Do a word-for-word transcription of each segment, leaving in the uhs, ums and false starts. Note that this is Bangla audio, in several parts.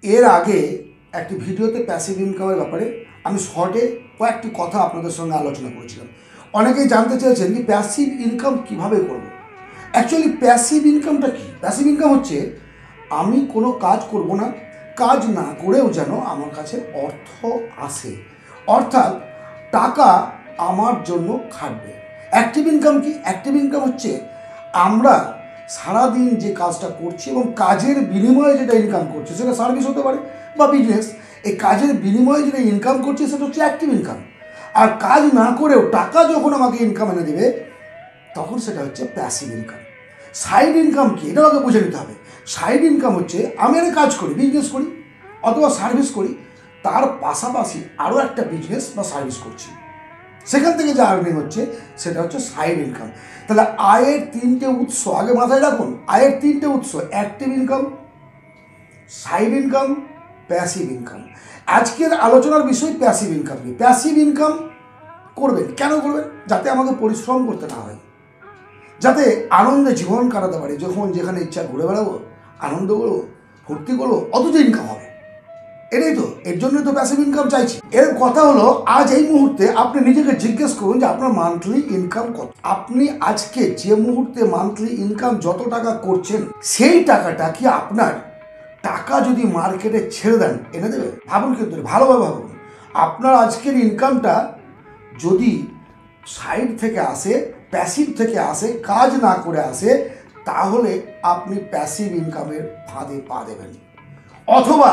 এর আগে একটি ভিডিওতে প্যাসিভ ইনকামের ব্যাপারে আমি শর্টে কয়েকটি কথা আপনাদের সঙ্গে আলোচনা করেছিলাম। অনেকেই জানতে চেয়েছেন যে প্যাসিভ ইনকাম কিভাবে করব। অ্যাকচুয়ালি প্যাসিভ ইনকামটা কি? প্যাসিভ ইনকাম হচ্ছে আমি কোনো কাজ করব না, কাজ না করেও যেন আমার কাছে অর্থ আসে, অর্থাৎ টাকা আমার জন্য খাটবে। অ্যাক্টিভ ইনকাম কি? অ্যাক্টিভ ইনকাম হচ্ছে আমরা সারাদিন যে কাজটা করছি এবং কাজের বিনিময়ে যেটা ইনকাম করছি, সেটা সার্ভিস হতে পারে বা বিজনেস। এই কাজের বিনিময়ে যেটা ইনকাম করছি সেটা হচ্ছে অ্যাক্টিভ ইনকাম। আর কাজ না করেও টাকা যখন আমাকে ইনকাম এনে দেবে তখন সেটা হচ্ছে প্যাসিভ ইনকাম। সাইড ইনকাম কি? এটা আমাকে বুঝে নিতে হবে। সাইড ইনকাম হচ্ছে আমি একটা কাজ করি, বিজনেস করি অথবা সার্ভিস করি, তার পাশাপাশি আরও একটা বিজনেস বা সার্ভিস করছি, সেখান থেকে যে আর্নিং হচ্ছে সেটা হচ্ছে সাইড ইনকাম। তাহলে আয়ের তিনটে উৎস আগে মাথায় রাখুন। আয়ের তিনটে উৎস: active income, side income, passive income. আজকের আলোচনার বিষয় প্যাসিভ ইনকাম নিয়ে। প্যাসিভ ইনকাম করবেন কেন করবেন? যাতে আমাকে পরিশ্রম করতে না হয়, যাতে আনন্দে জীবন কাটাতে পারি, যখন যেখানে ইচ্ছা ঘুরে বেড়াবো, আনন্দ করবো, ফুর্তি করবো, অথচ ইনকাম হবে। এটাই তো, এর জন্যই তো প্যাসিভ ইনকাম চাইছি। এর কথা হলো, আজ এই মুহূর্তে আপনি নিজেকে জিজ্ঞেস করুন যে আপনার মান্থলি ইনকাম কত। আপনি আজকে যে মুহূর্তে মান্থলি ইনকাম যত টাকা করছেন, সেই টাকাটা কি আপনার টাকা যদি মার্কেটে ছেড়ে দেন এনে দেবে? ভাবুন, কিন্তু ভালোভাবে ভাবুন। আপনার আজকের ইনকামটা যদি সাইড থেকে আসে, প্যাসিভ থেকে আসে, কাজ না করে আসে, তাহলে আপনি প্যাসিভ ইনকামের ফাঁদে পা দেবেন। অথবা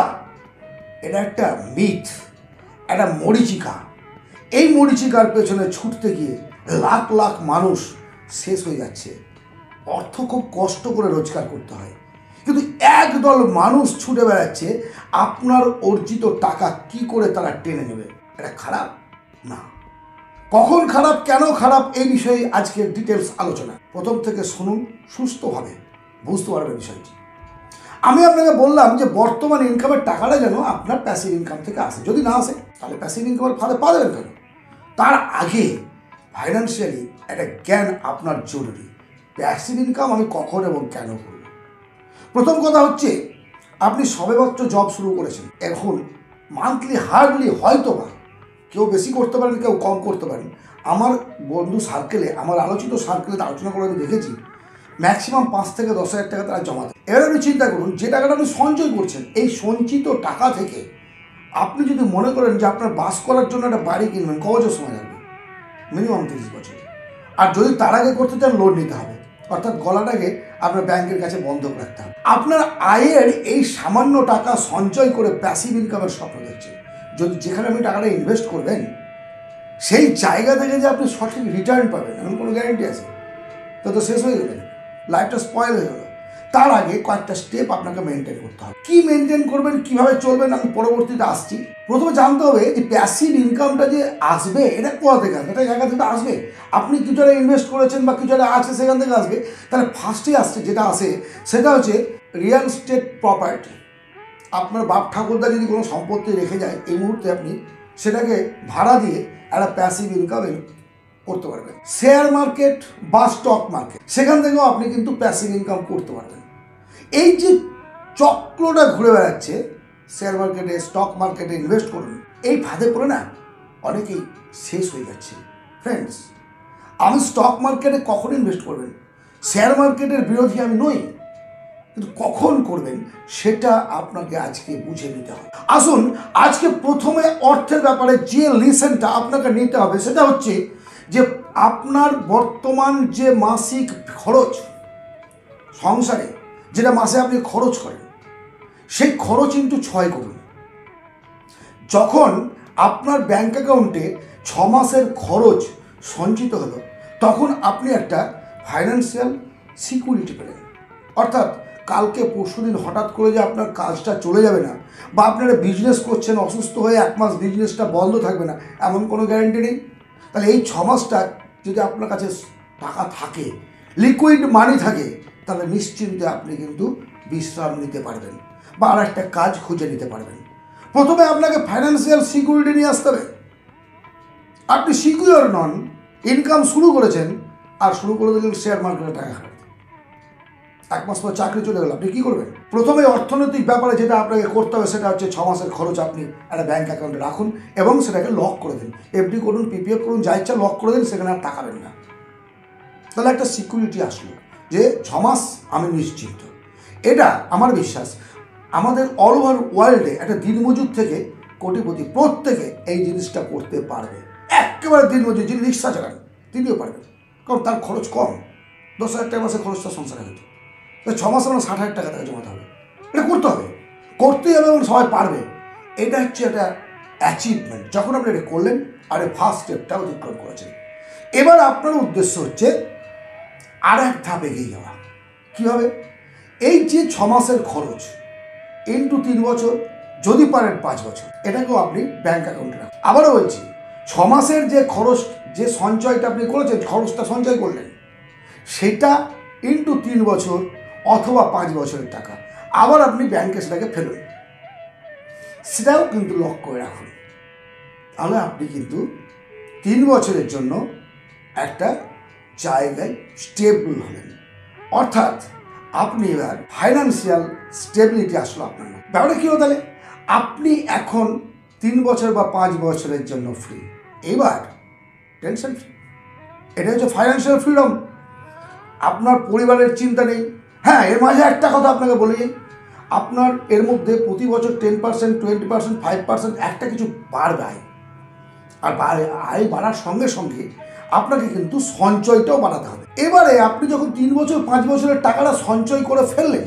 এটা একটা মিথ, একটা মরীচিকা। এই মরীচিকার পেছনে ছুটতে গিয়ে লাখ লাখ মানুষ শেষ হয়ে যাচ্ছে। অর্থ খুব কষ্ট করে রোজগার করতে হয়, কিন্তু একদল মানুষ ছুটে বেড়াচ্ছে আপনার অর্জিত টাকা কি করে তারা টেনে নেবে। এটা খারাপ না। কখন খারাপ, কেন খারাপ, এই বিষয়ে আজকের ডিটেলস আলোচনা। প্রথম থেকে শুনুন, সুস্থভাবে বুঝতে পারবে বিষয়টি। আমি আপনাকে বললাম যে বর্তমান ইনকামের টাকাটা যেন আপনার প্যাসিভ ইনকাম থেকে আসে। যদি না আসে তাহলে প্যাসিভ ইনকামের ফাঁদে পা দেবেন কেন? তার আগে ফাইন্যান্সিয়ালি একটা জ্ঞান আপনার জরুরি। প্যাসিভ ইনকাম আমি কখন এবং কেন করব? প্রথম কথা হচ্ছে, আপনি সবেমাত্র জব শুরু করেছেন। এখন মান্থলি হার্ডলি হয়তো বা কেউ বেশি করতে পারেন, কেউ কম করতে পারেন। আমার বন্ধু সার্কেলে, আমার আলোচিত সার্কেলে আলোচনা করে আমি দেখেছি ম্যাক্সিমাম পাঁচ থেকে দশ হাজার টাকা তারা জমা দেয়। এবার আপনি চিন্তা করুন, যে টাকাটা আপনি সঞ্চয় করছেন, এই সঞ্চিত টাকা থেকে আপনি যদি মনে করেন যে আপনার বাস করার জন্য একটা বাড়ি কিনবেন, ক বছর সময় লাগবে? মিনিমাম তিরিশ বছর। আর যদি তার আগে করতে চান, লোন নিতে হবে, অর্থাৎ গলাটাকে আপনার ব্যাংকের কাছে বন্ধক রাখতে হবে। আপনার আয়ের এই সামান্য টাকা সঞ্চয় করে প্যাসিভ ইনকামের স্বপ্ন দেখছেন। যদি যেখানে আপনি টাকাটা ইনভেস্ট করবেন সেই জায়গা থেকে যে আপনি সঠিক রিটার্ন পাবেন এমন কোনো গ্যারান্টি আছে? তো তো শেষ হয়ে গেলেন, লাইফটা স্পয়েল হয়ে গেল। তার আগে কয়েকটা স্টেপ আপনাকে মেনটেন করতে হবে। কি মেনটেন করবেন, কিভাবে চলবেন, আমি পরবর্তীতে আসছি। প্রথমে জানতে হবে যে প্যাসিভ ইনকামটা যে আসবে এটা কোথা থেকে আসবে, এটা জায়গা থেকে আসবে। আপনি কিছু একটা ইনভেস্ট করেছেন বা কিছু একটা আছে, সেখান থেকে আসবে। তাহলে ফার্স্টে আসছে যেটা আসে সেটা হচ্ছে রিয়েল এস্টেট প্রপার্টি। আপনার বাপ ঠাকুরদা যদি কোনো সম্পত্তি রেখে যায়, এই মুহূর্তে আপনি সেটাকে ভাড়া দিয়ে একটা প্যাসিভ ইনকাম করতে পারবেন। শেয়ার মার্কেট বা স্টক মার্কেট, সেখান থেকেও আপনি কিন্তু প্যাসিভ ইনকাম করতে পারবেন। এই যে চক্রটা ঘুরে বেড়াচ্ছে, শেয়ার মার্কেটে, স্টক মার্কেটে ইনভেস্ট করুন, এই ফাঁদে পড়ে না অনেকেই শেষ হয়ে যাচ্ছে। ফ্রেন্ডস, আমি স্টক মার্কেটে কখন ইনভেস্ট করবেন, শেয়ার মার্কেটের বিরোধী আমি নই, কিন্তু কখন করবেন সেটা আপনাকে আজকে বুঝে নিতে হবে। আসুন, আজকে প্রথমে অর্থের ব্যাপারে যে লিসেনটা আপনাকে নিতে হবে সেটা হচ্ছে যে আপনার বর্তমান যে মাসিক খরচ, সংসারে যেটা মাসে আপনি খরচ করেন, সেই খরচ ইন্টু ছয় করুন। যখন আপনার ব্যাংক অ্যাকাউন্টে ছ মাসের খরচ সঞ্চিত হলো, তখন আপনি একটা ফাইন্যান্সিয়াল সিকিউরিটি পেলেন। অর্থাৎ কালকে পরশুদিন হঠাৎ করে যে আপনার কাজটা চলে যাবে না, বা আপনারা বিজনেস করছেন, অসুস্থ হয়ে এক মাস বিজনেসটা বন্ধ থাকবে না, এমন কোনো গ্যারান্টি নেই। তাহলে এই ছ মাসটা যদি আপনার কাছে টাকা থাকে, লিকুইড মানি থাকে, তাহলে নিশ্চিন্তে আপনি কিন্তু বিশ্রাম নিতে পারবেন বা আর একটা কাজ খুঁজে নিতে পারবেন। প্রথমে আপনাকে ফাইন্যান্সিয়াল সিকিউরিটি নিয়ে আসতে হবে। আপনি সিকিউর নন, ইনকাম শুরু করেছেন আর শুরু করে দিলেন শেয়ার মার্কেটে টাকা খাটাতে। এক মাস পর চাকরি চলে গেল, আপনি কী করবেন? প্রথমে অর্থনৈতিক ব্যাপারে যেটা আপনাকে করতে হবে সেটা হচ্ছে ছ মাসের খরচ আপনি একটা ব্যাঙ্ক অ্যাকাউন্টে রাখুন এবং সেটাকে লক করে দিন। এফডি করুন, পিপিএফ করুন, যা ইচ্ছা লক করে দিন, সেখানে আর তাকাবেন না। তাহলে একটা সিকিউরিটি আসলো যে ছ মাস আমি নিশ্চিন্ত। এটা আমার বিশ্বাস আমাদের অল ওভার ওয়ার্ল্ডে একটা দিনমজুর থেকে কোটিপতি প্রত্যেকে এই জিনিসটা করতে পারবে। একেবারে দিনমজুর যিনি রিক্সা চালান তিনিও পারবেন, কারণ তার খরচ কম। দশ হাজার টাকা মাসে খরচটা সংসারে হতো, তাই ছ মাসে আমরা ষাট হাজার টাকা টাকা জমাতে হবে। এটা করতে হবে, করতেই হবে এবং সবাই পারবে। এটা হচ্ছে একটা অ্যাচিভমেন্ট। যখন আপনি এটা করলেন আর ফার্স্ট স্টেপটা অতিক্রম করেছেন, এবার আপনার উদ্দেশ্য হচ্ছে আর এক ধাপ এগিয়ে যাওয়া। কীভাবে? এই যে ছ মাসের খরচ ইন্টু তিন বছর, যদি পারেন পাঁচ বছর, এটাকেও আপনি ব্যাঙ্ক অ্যাকাউন্টে রাখুন। আবারও বলছি, ছ মাসের যে খরচ, যে সঞ্চয়টা আপনি করেছেন, খরচটা সঞ্চয় করলেন, সেটা ইন্টু তিন বছর অথবা পাঁচ বছরের টাকা আবার আপনি ব্যাংকে সেটাকে ফেলুন, সেটাও কিন্তু লক করে রাখুন। তাহলে আপনি কিন্তু তিন বছরের জন্য একটা জায়গায় স্টেবল হলেন। অর্থাৎ আপনি এবার ফাইন্যান্সিয়াল স্টেবিলিটি আসলো আপনার। ব্যাপারটা কী হলো তাহলে? আপনি এখন তিন বছর বা পাঁচ বছরের জন্য ফ্রি, এবার টেনশন ফ্রি। এটা হচ্ছে ফাইন্যান্সিয়াল ফ্রিডম। আপনার পরিবারের চিন্তা নেই। হ্যাঁ, এর মাঝে একটা কথা আপনাকে বলি, আপনার এর মধ্যে প্রতি বছর ten percent twenty percent five percent একটা কিছু বাড়বে আয়, আর আয় বাড়ার সঙ্গে সঙ্গে আপনাকে কিন্তু সঞ্চয়টাও বাড়াতে হবে। এবারে আপনি যখন তিন বছর পাঁচ বছরের টাকাটা সঞ্চয় করে ফেললেন,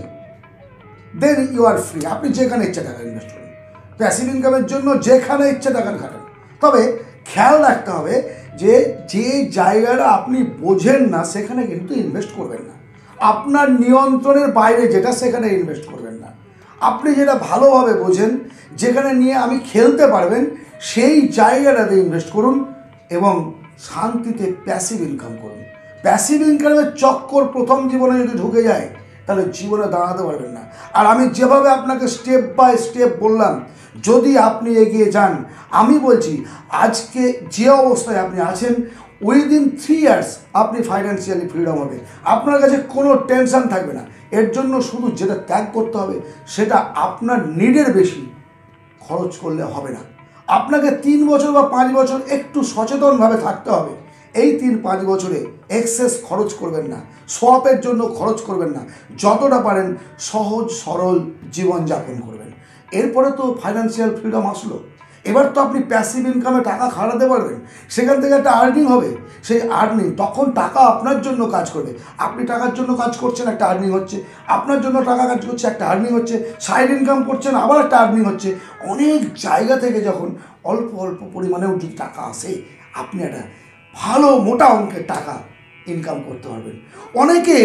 দেন ইউ আর ফ্রি। আপনি যেখানে ইচ্ছা টাকা ইনভেস্ট করেন, প্যাসিভ ইনকামের জন্য যেখানে ইচ্ছা টাকা খাটান। তবে খেয়াল রাখতে হবে যে যে জায়গাটা আপনি বোঝেন না সেখানে কিন্তু ইনভেস্ট করবেন না। আপনার নিয়ন্ত্রণের বাইরে যেটা, সেখানে ইনভেস্ট করবেন না। আপনি যেটা ভালোভাবে বোঝেন, যেখানে নিয়ে আমি খেলতে পারবেন, সেই জায়গাটাতে ইনভেস্ট করুন এবং শান্তিতে প্যাসিভ ইনকাম করুন। প্যাসিভ ইনকামের চক্কর প্রথম জীবনে যদি ঢুকে যায়, তাহলে জীবনে দাঁড়াতে পারবেন না। আর আমি যেভাবে আপনাকে স্টেপ বাই স্টেপ বললাম, যদি আপনি এগিয়ে যান, আমি বলছি আজকে যে অবস্থায় আপনি আছেন, উইদিন থ্রি ইয়ার্স আপনি ফাইন্যান্সিয়ালি ফ্রিডম হবে। আপনার কাছে কোনো টেনশন থাকবে না। এর জন্য শুধু যেটা ত্যাগ করতে হবে, সেটা আপনার নিডের বেশি খরচ করলে হবে না। আপনাকে তিন বছর বা পাঁচ বছর একটু সচেতনভাবে থাকতে হবে। এই তিন পাঁচ বছরে এক্সেস খরচ করবেন না, শপের জন্য খরচ করবেন না। যতটা পারেন সহজ সরল জীবনযাপন করবেন। এরপরে তো ফাইন্যান্সিয়াল ফ্রিডম আসলো। এবার তো আপনি প্যাসিভ ইনকামে টাকা খাটাতে পারবেন, সেখান থেকে একটা আর্নিং হবে। সেই আর্নিং, তখন টাকা আপনার জন্য কাজ করবে। আপনি টাকার জন্য কাজ করছেন, একটা আর্নিং হচ্ছে। আপনার জন্য টাকা কাজ করছে, একটা আর্নিং হচ্ছে। সাইড ইনকাম করছেন, আবার একটা আর্নিং হচ্ছে। অনেক জায়গা থেকে যখন অল্প অল্প পরিমাণেও যদি টাকা আসে, আপনি একটা ভালো মোটা অঙ্কের টাকা ইনকাম করতে পারবেন। অনেকে,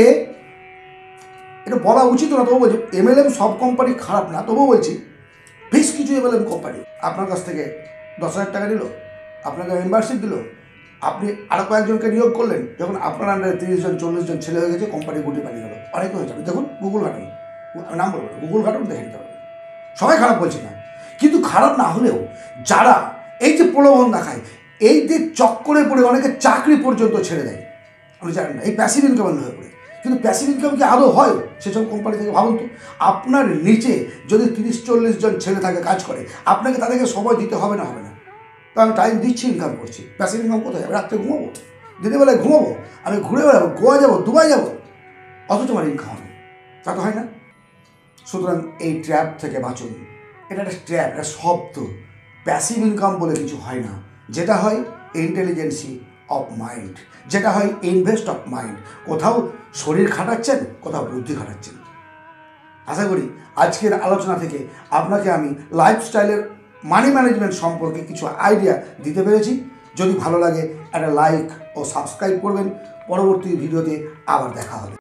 এটা বলা উচিত না, তবু বলছি, এমএলএম সব কোম্পানি খারাপ না, তবুও বলছি বেশ কিছু এমএলএম কোম্পানি আপনার কাছ থেকে দশ হাজার টাকা নিল, আপনাকে মেম্বারশিপ দিল, আপনি আরও কয়েকজনকে নিয়োগ করলেন, যখন আপনার আন্ডারে তিরিশ জন চল্লিশ জন ছেলে হয়ে গেছে, কোম্পানি গুটি পালিয়ে গেল। অনেকে হয়ে যাবে। দেখুন, গুগল ঘাটুন, নাম বলবো, গুগল ঘাটুন, দেখে নিতে পারবেন। সবাই খারাপ বলছি না, কিন্তু খারাপ না হলেও যারা এই যে প্রলোভন দেখায়, এই যে চক্করে পড়ে অনেকে চাকরি পর্যন্ত ছেড়ে দেয়, আপনি জানেন না, এই প্যাসিভ ইনকামের হয়ে পড়ে। কিন্তু প্যাসিভ ইনকাম কি আদৌ হয় সেসব কোম্পানি থেকে? ভাবুন তো, আপনার নিচে যদি তিরিশ চল্লিশ জন ছেলে থাকে, কাজ করে, আপনাকে তাদেরকে সময় দিতে হবে না? হবে না? তো আমি টাইম দিচ্ছি, ইনকাম করছি। প্যাসিভ ইনকাম কোথায়? আমি রাত্রে ঘুমাবো, দিনের বেলায় ঘুমাবো, আমি ঘুরে বেড়াবো, গোয়া যাবো, দুবাই যাবো, অথচ আমার ইনকাম হবে, তা তো হয় না। সুতরাং এই ট্র্যাপ থেকে বাঁচুন। এটা একটা ট্র্যাপ, একটা শব্দ। প্যাসিভ ইনকাম বলে কিছু হয় না। যেটা হয় ইন্টেলিজেন্সি অফ মাইন্ড, যেটা হয় ইনভেস্ট অফ মাইন্ড। কোথাও শরীর খাটাচ্ছেন, কোথাও বুদ্ধি খাটাচ্ছেন। আশা করি আজকের আলোচনা থেকে আপনাকে আমি লাইফস্টাইলের মানি ম্যানেজমেন্ট সম্পর্কে কিছু আইডিয়া দিতে পেরেছি। যদি ভালো লাগে একটা লাইক ও সাবস্ক্রাইব করবেন। পরবর্তী ভিডিওতে আবার দেখা হবে।